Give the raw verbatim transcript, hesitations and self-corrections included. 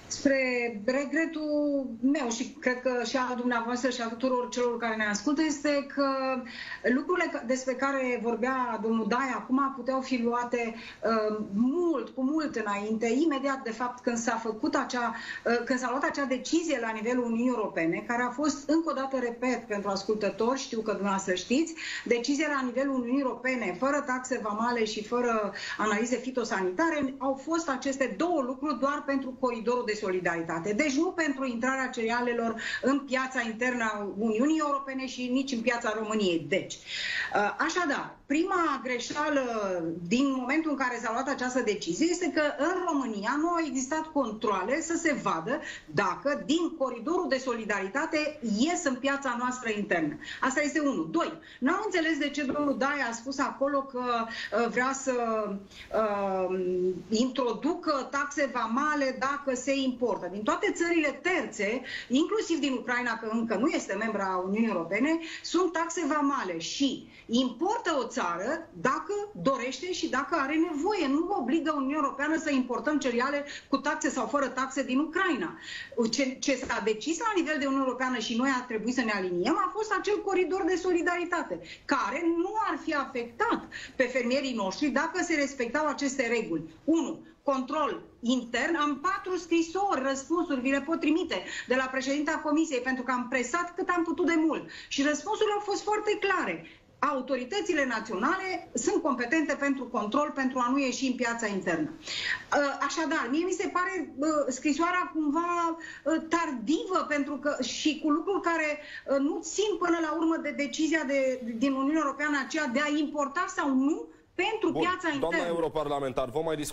Spre regretul meu și cred că și a dumneavoastră și a tuturor celor care ne ascultă, este că lucrurile despre care vorbea domnul Daia acum puteau fi luate uh, mult, cu mult înainte, imediat de fapt când s-a făcut acea, uh, când s-a luat acea decizie la nivelul Uniunii Europene, care a fost, încă o dată repet pentru ascultători, știu că dumneavoastră știți, decizia la nivelul Uniunii Europene, fără taxe vamale și fără analize fitosanitare, au fost aceste două lucruri doar pentru coridorul de solidaritate. Deci nu pentru intrarea cerealelor în piața internă a Uniunii Europene și nici în piața României. Deci, așadar, prima greșeală din momentul în care s-a luat această decizie este că în România nu au existat controale să se vadă dacă din coridorul de solidaritate ies în piața noastră internă. Asta este unul. Doi, n-am înțeles de ce domnul Daia a spus acolo că vrea să uh, introducă taxe vamale dacă se importă. Din toate țările terțe, inclusiv din Ucraina, că încă nu este membra a Uniunii Europene, sunt taxe vamale și importă o țară dacă dorește și dacă are nevoie. Nu obligă Uniunea Europeană să importăm cereale cu taxe sau fără taxe din Ucraina. Ce, ce s-a decis la nivel de Uniunea Europeană și noi ar trebui să ne aliniem a fost acel coridor de solidaritate, care nu ar fi afectat pe fermierii noștri dacă se respectau aceste reguli. unu. Control intern. Am patru scrisori, răspunsuri, vi le pot trimite de la președinta Comisiei, pentru că am presat cât am putut de mult. Și răspunsurile au fost foarte clare. Autoritățile naționale sunt competente pentru control, pentru a nu ieși în piața internă. Așadar, mie mi se pare scrisoarea cumva tardivă, pentru că și cu lucruri care nu țin până la urmă de decizia de, din Uniunea Europeană aceea de a importa sau nu pentru Bun, piața internă. Doamna europarlamentar, vom mai discuta.